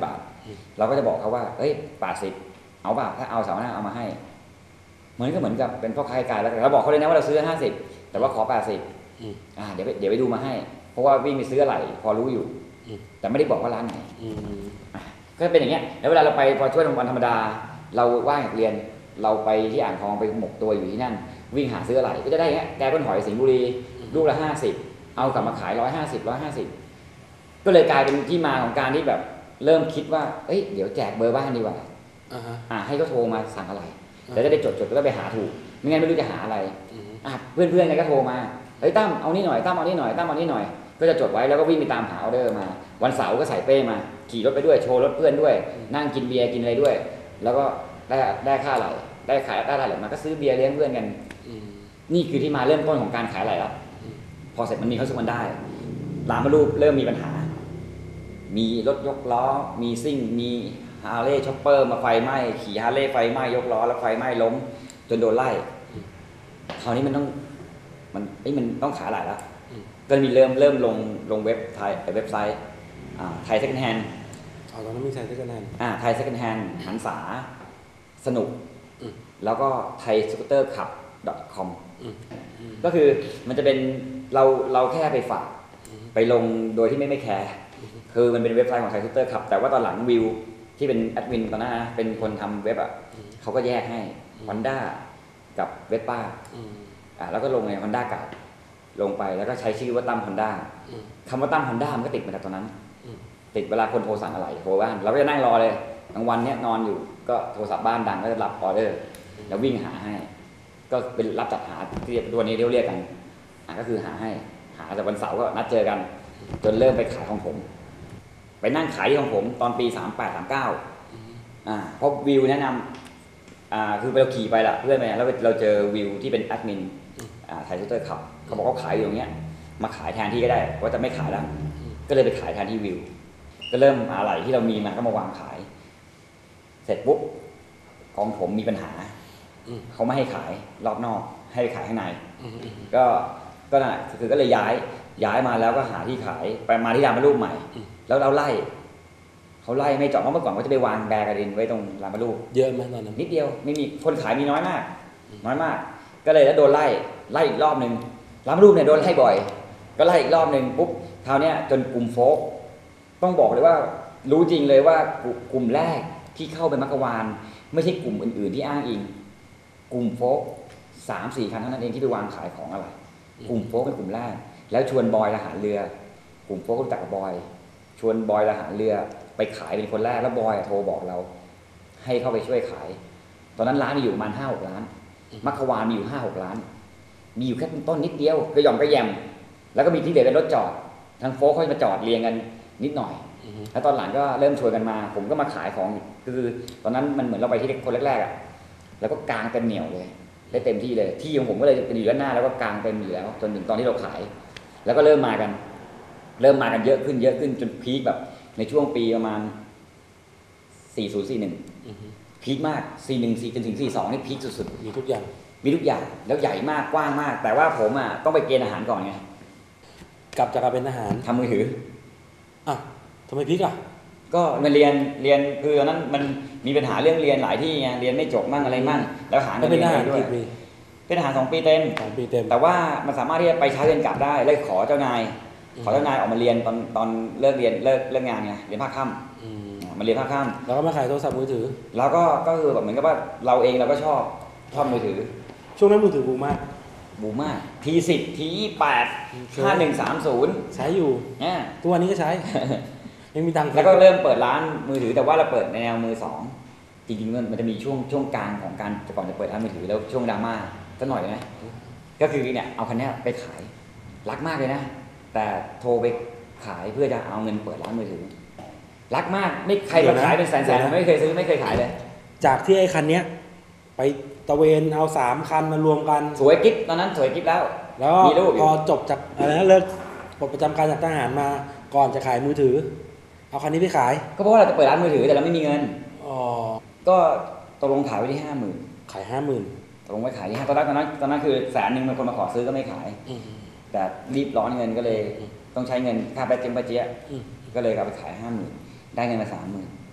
เราก็จะบอกเขาว่าเอ้ยแปดสิบเอาป่ะถ้าเอาเสาร์หน้าเอามาให้เหมือนก็เหมือนกับเป็นพ่อค้าไกลแล้วเราบอกเขาเลยนะว่าเราซื้อห้าสิบแต่ว่าขอแปดสิบอ่าเดี๋ยวเดี๋ยวไปดูมาให้เพราะว่าวิ่งไปซื้ออะไรพอรู้อยู่แต่ไม่ได้บอกว่าร้านไหนก็เป็นอย่างเงี้ยแล้วเวลาเราไปพอช่วยวันธรรมดาเราว่างจากเรียนเราไปที่อ่างทองไปหมกตัวอยู่ที่นั่นวิ่งหาซื้ออะไรก็จะได้เงี้ยแกงก้นหอยสิงห์บุรีลูกละห้าสิบเอากลับมาขายร้อยห้าสิบร้อยห้าสิบก็เลยกลายเป็นที่มาของการที่แบบเริ่มคิดว่าเอ้ยเดี๋ยวแจกเบอร์บ้านดีกว่าอ่าให้เขาโทรมาสั่งอะไรแล้วจะได้จดจดแล้วไปหาถูกไม่งั้นไม่รู้จะหาอะไรอ่ะเพื่อนเพื่อนก็โทรมาเฮ้ยตั้มเอานี่หน่อยตั้มเอานี่หน่อยตั้มเอานี่หน่อยก็จะจดไว้แล้วก็วิ่งไปตามหาออเดอร์มาวันเสาร์ก็ใส่เป้มาขี่รถไปด้วยโชว์รถเพื่อนด้วยนั่งกินเบียร์กินอะไรด้วยแล้วก็ได้ได้ค่าไหลได้ขายได้ไหลมาก็ซื้อเบียร์เลี้ยงเพื่อนกันนี่คือที่มาเริ่มต้นของการขายไหลแล้วพอเสร็จมันมีเขาสุกมันได้ร้านมารูปเริ่มมีปัญหามีรถยกล้อมีซิ่งมีฮาร์เลย์ช็อปเปอร์มาไฟไหม้ขี่ฮาร์เลย์ไฟไหม้ยกล้อแล้วไฟไหม้ล้มจนโดนไล่คราวนี้มันต้องมันไอ้มันต้องขายไหลแล้วก็มีเริ่มเริ่มลงลงเว็บไทยเว็บไซต์ไทยเซ็กแฮนด์อ๋อตอนนั้นมีไทยเซ็กแฮนด์อ่าไทยเซ็กแฮนด์หันษาสนุกแล้วก็ไทยสกูตเตอร์ขับ .com ก็คือมันจะเป็นเราเราแค่ไปฝากไปลงโดยที่ไม่ไม่แคร์คือมันเป็นเว็บไซต์ของไทยสกูตเตอร์ขับแต่ว่าตอนหลังวิวที่เป็นแอดมินตอนนั้นนะเป็นคนทำเว็บอ่ะเขาก็แยกให้ Honda กับเวสป้าอ่าแล้วก็ลงใน Honda เก่าลงไปแล้วก็ใช้ชื่อว่าตั้ม Honda คำว่าตั้ม Honda มันก็ติดมาจากตอนนั้นติดเวลาคนโทรสั่งอะไรโทรบ้านเราก็จะนั่งรอเลยกลางวันเนี้ยนอนอยู่ก็โทรศัพท์บ้านดังก็จะรับออเดอร์แล้ววิ่งหาให้ก็เป็นรับจัดหาที่ตัวนี้เรียกเรียกกันอ่ะก็คือหาให้หาแต่วันเสาร์ก็นัดเจอกันจนเริ่มไปขายของผมไปนั่งขายที่ของผมตอนปีสามแปด สามเก้าอ่าเพราะวิวแนะนำอ่าคือเราขี่ไปละเพื่อนไปแล้วเราเจอวิวที่เป็นแอดมินอ่าไทยสกูตเตอร์ขับเขาบอกเขาขายอยู่ตรงเนี้ยมาขายแทนที่ก็ได้ว่าจะไม่ขายแล้วก็เลยไปขายแทนที่วิวก็เริ่มอะไรที่เรามีมาก็มาวางขายเสร็จปุ๊บของผมมีปัญหาเขาไม่ให้ขายรอบนอกให้ไปขายข้างในก็ก็น่ะคือก็เลยย้ายย้ายมาแล้วก็หาที่ขายไปมาที่รามมารูปใหม่แล้วเราไล่เขาไล่ไม่จอดเพราะเมื่อก่อนเขาจะไปวางแบกระดินไว้ตรงรามมารูปเยอะไหมตอนนั้นนิดเดียวไม่มีคนขายมีน้อยมากน้อยมากก็เลยแล้วโดนไล่ไล่อีกรอบนึงรามมารูปเนี่ยโดนไล่บ่อยก็ไล่อีกรอบนึงปุ๊บคราวนี้จนกลุ่มโฟกต้องบอกเลยว่ารู้จริงเลยว่ากลุ่มแรกที่เข้าไปมักกะวานไม่ใช่กลุ่มอื่นๆที่อ้างอิงกลุ่มโฟกสามสี่คันเท่านั้นเองที่ไปวางขายของอะไรกลุ่มโฟกเป็นกลุ่มแรกแล้วชวนบอยทหารเรือกลุ่มโฟกรู้จักกับบอยชวนบอยทหารเรือไปขายเป็นคนแรกแล้วบอยโทรบอกเราให้เข้าไปช่วยขายตอนนั้นร้านมีอยู่ประมาณห้าหกล้านมักกะวานมีอยู่ห้าหกล้านมีอยู่แค่ต้นนิดเดียวก็ย่อมก็แยมแล้วก็มีที่เหลือเป็นรถจอดทางโฟกเขาจะมาจอดเรียงกันนิดหน่อยแล้วตอนหลังก็เริ่มชวนกันมาผมก็มาขายของคือตอนนั้นมันเหมือนเราไปที่คนแรกๆอ่ะแล้วก็กางเต็มเหนียวเลยได้เต็มที่เลยที่ของผมก็เลยเป็นอยู่ด้านหน้าแล้วก็กางเต็มอยู่แล้วจนถึงตอนที่เราขายแล้วก็เริ่มมากันเริ่มมากันเยอะขึ้นเยอะขึ้นจนพีคแบบในช่วงปีประมาณสี่ศูนย์ สี่หนึ่งพีคมากสี่หนึ่ง สี่จนถึงสี่สองนี่พีคสุดๆมีทุกอย่างมีทุกอย่างแล้วใหญ่มากกว้างมากแต่ว่าผมอ่ะต้องไปเกณฑ์อาหารก่อนไงกลับจากการเป็นทหารทำมือถืออ่ะทำไมพีคอ่ะก็มาเรียนเรียนคือตอนนั้นมันมีปัญหาเรื่องเรียนหลายที่ไงเรียนไม่จบมั่งอะไรมั่งแล้วหาเงินเรียนด้วยเป็นทหารสองปีเต็มสองปีเต็มแต่ว่ามันสามารถที่จะไปใช้เรียนกลับได้เลยขอเจ้านายขอเจ้านายออกมาเรียนตอนตอนเลิกเรียนเลิกเลิกงานไงเรียนภาคค่ำมาเรียนภาคค่ำแล้วก็มาขายโทรศัพท์มือถือแล้วก็ก็คือแบบเหมือนกับว่าเราเองเราก็ชอบชอบมือถือช่วงนั้นมือถือบูมมากบูมมากทีสิบทีแปดห้าหนึ่งสามศูนย์ใช้อยู่เนี่ยตัวนี้ก็ใช้ยังมีตังค์แล้วก็เริ่มเปิดร้านมือถือแต่ว่าเราเปิดในแนวมือสองจริงๆมันจะมีช่วงช่วงกลางของการก่อนจะเปิดร้านมือถือแล้วช่วงดราม่าสักหน่อยนะก็คือเนี่ยเอาคันนี้ไปขายรักมากเลยนะแต่โทรไปขายเพื่อจะเอาเงินเปิดร้านมือถือรักมากไม่ใครมาขายเป็นแสนๆไม่เคยซื้อไม่เคยขายเลยจากที่ไอ้คันเนี้ยไปตะเวนเอาสามคันมารวมกันสวยกิ๊บตอนนั้นสวยกิ๊บแล้วแล้วพอจบจากอะไรนะเลิกปลดประจำการจากทหารมาก่อนจะขายมือถือเอาคันนี้ไปขายก็เพราะว่าเราจะเปิดร้านมือถือแต่เราไม่มีเงินอ๋อก็ตกลงขายไว้ที่ห้าหมื่นขายห้าหมื่นตกลงไว้ขายที่ห้าตอนนั้นตอนนั้นตอนนั้นคือแสนหนึ่งมีคนมาขอซื้อก็ไม่ขายแต่รีบร้อนเงินก็เลยต้องใช้เงินค่าแบตเจมแบตเจี๊ยก็เลยเอาไปขายห้าหมื่นได้เงินมาสามหมื่น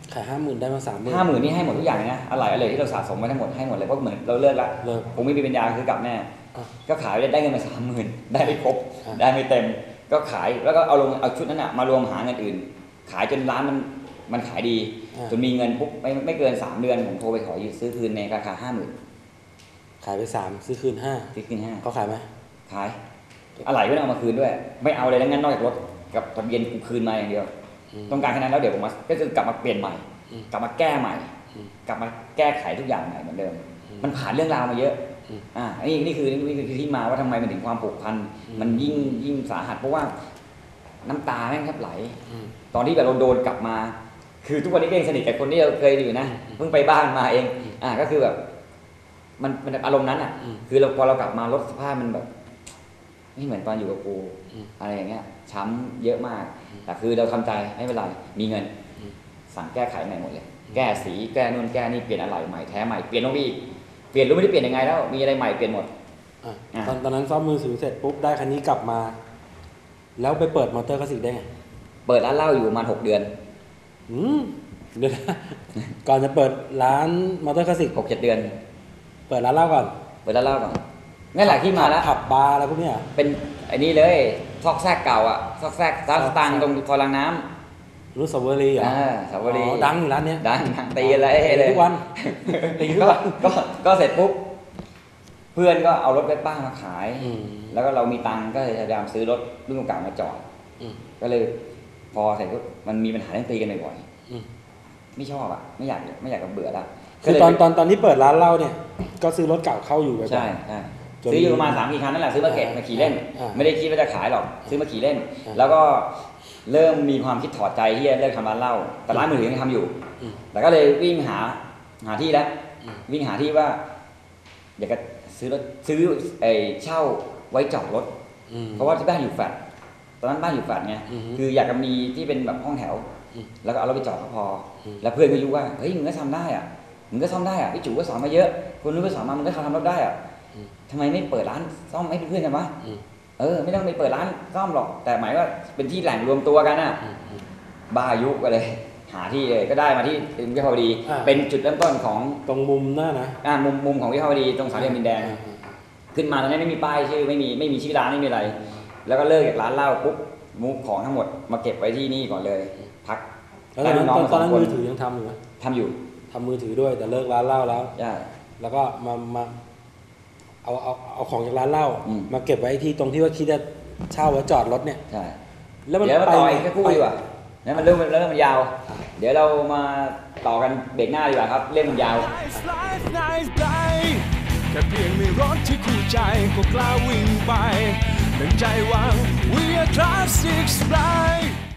ขายห้าหมื่นได้มาสามหมื่นห้าหมื่นนี่ให้หมดทุกอย่างเลยนะอะไรอะไรที่เราสะสมมาทั้งหมดให้หมดเลยเพราะเหมือนเราเลิกละเลิกผมไม่มีปัญญาซื้อกลับแน่อ่ะก็ขายได้เงินมาสามหมื่นได้ไม่ครบอ่ะได้ไม่เต็ม ก็ขายแล้วก็เอาลงเอาชุดนั้นอะมารวมหาเงินอื่น ขายจนร้านมันมันขายดีอ่ะจนมีเงินปุ๊บไม่ไม่เกินสามเดือนผมโทรไปขอยืมซื้อคืนในราคาห้าหมื่นขายไปสามซื้อคืนห้าซื้อคืนห้าเขาขายไหมขายอะไรก็ไม่เอามาคืนด้วย ไม่เอาเลยทั้งนั้นนอกจากรถกับทะเบียนกูคืนมาอย่างเดียว ต้องการแค่นั้นแล้วเดี๋ยวผมมาก็คือกลับมาเปลี่ยนใหม่อืมกลับมาแก้ใหม่อืมกลับมาแก้ไขทุกอย่างใหม่เหมือนเดิม มันผ่านเรื่องราวมาเยอะอืมอ่านี่นี่คือนี่คือที่มาว่าทำไมมันถึงความผูกพันอืมมันยิ่งยิ่งสาหัสเพราะว่าน้ำตาแม่งแทบไหลอืมตอนที่แบบเราโดนกลับมา คือทุกวันนี้ก็ยังสนิทกับคนที่เราเคยอยู่นะอืมเพิ่งไปบ้านมาเองอืมอ่าก็คือแบบมันมันอารมณ์นั้นอ่ะอืมคือเราพอเรากลับมารถสภาพมันแบบไม่เหมือนตอนอยู่กับกูอืมอะไรอย่างเงี้ยช้ำเยอะมาก แต่คือเราทำใจไม่เป็นไรมีเงินอืมสั่งแก้ไขใหม่หมดเลย แก้สีแก้นู่นแก้นี่เปลี่ยนอะไรใหม่แท้ใหม่เปลี่ยนลงไปอีกเปลี่ยนรู้ไม่ได้เปลี่ยนยังไงแล้วมีอะไรใหม่เปลี่ยนหมดอ่ะอ่ะตอนตอนนั้นซ่อมมือถือเสร็จปุ๊บได้คันนี้กลับมา แล้วไปเปิดมอเตอร์คลาสสิกได้ไงเปิดร้านเหล้าอยู่ประมาณหกเดือนอืมเดี๋ยวนะ ก่อนจะเปิดร้านมอเตอร์คลาสสิกหกเจ็ดเดือนเปิดร้านเหล้าก่อนเปิดร้านเหล้าก่อนนั่นแหละที่มาแล้วผับบาร์อะไรพวกเนี้ยเป็นไอ้นี่เลยซอกแซกเก่าอ่ะซอกแซกร้านสตางค์ตรงคอลังน้ำรู้สาวรีย์เหรออ่าสาวรีย์อ๋อดังอยู่ร้านเนี้ยดังดังตีอะไรเลยทุกวันตีทุกก็วันก็ก็เสร็จปุ๊บเพื่อนก็เอารถเวสป้ามาขายอืมแล้วก็เรามีตังค์ก็เลยพยายามซื้อรถรุ่นเก่าๆมาจอดอืมก็เลยพอเสร็จปุ๊บมันมีปัญหาเรื่องตีกันบ่อยอืมๆไม่ชอบอ่ะไม่อยากไม่อยากกับเบื่อละคือตอนตอนตอนที่เปิดร้านเหล้าเนี่ย ก็ซื้อรถเก่าเข้าอยู่ไปใช่ใช่จนซื้ออยู่ประมาณสามกี่คันนั่นแหละซื้อมาเก็บมาขี่เล่นอ่าไม่ได้คิดว่าจะขายหรอกซื้อมาขี่เล่นอ่าแล้วก็เริ่มมีความคิดถอดใจที่จะเลิกทำร้านเหล้าแต่ร้านมือถือยังทำอยู่อืมแต่ก็เลยวิ่งหาหาที่แล้วอืมวิ่งหาที่ว่า อยากจะซื้อรถซื้อไอ้เช่าไว้จอดรถอืมเพราะว่าที่บ้านอยู่แฟลตตอนนั้นบ้านอยู่แฟลตไงอือฮึคืออยากจะมีที่เป็นแบบห้องแถวอืมแล้วก็เอารถไปจอดก็พออมแล้วเพื่อนก็ยุว่าเฮ้ยมึงก็ทำได้อ่ะมึงก็ซ่อมได้อ่ะพี่จูก็สอนมาเยอะคนนู้นก็สอนมามึงก็ทำรถได้อ่ะอืมทำไมไม่เปิดร้านซ่อมให้เพื่อนๆกันวะอืมเออไม่ต้องไปเปิดร้านซ่อมหรอก แต่หมายว่าเป็นที่แหล่งรวมตัวกันอ่ะอืมอืมบ้าอายุก็เลย หาที่เลยก็ได้มาที่วิภาวดีอ่าเป็นจุดเริ่มต้นของตรงมุมหน้านะอ่ามุมมุมของวิภาวดีตรงสามเหลี่ยมดินแดงอ่าอ่าขึ้นมาตอนนี้นไม่มีป้ายชื่อไม่มีไม่มีชื่อร้านไม่มีอะไร แล้วก็เลิกจากร้านเหล้าปุ๊บมุกของทั้งหมดมาเก็บไว้ที่นี่ก่อนเลย พักแล้วตอนนั้นน้องตอนนั้นสองคนมือถือยังทำอยู่ไหมทำอยู่ทำมือถือด้วยแต่เลิกร้านเหล้าแล้วใช่แล้วก็มามาเอาเอาเอาของจากร้านเหล้าอืมมาเก็บไว้ที่ตรงที่ว่าคิดจะเช่าไว้จอดรถเนี่ยใช่แล้วมันเดี๋ยวมาไปต่ออีกแค่คู่ดีกว่านั้นมันเรื่องมันเรื่องมันยาว เดี๋ยวเรามาต่อกันเบรกหน้าดีกว่าครับ เรื่องมันยาว Nice life nice day แค่เพียงมีรถที่คู่ใจก็กล้าวิ่งไปตั้งใจหวัง We are classics life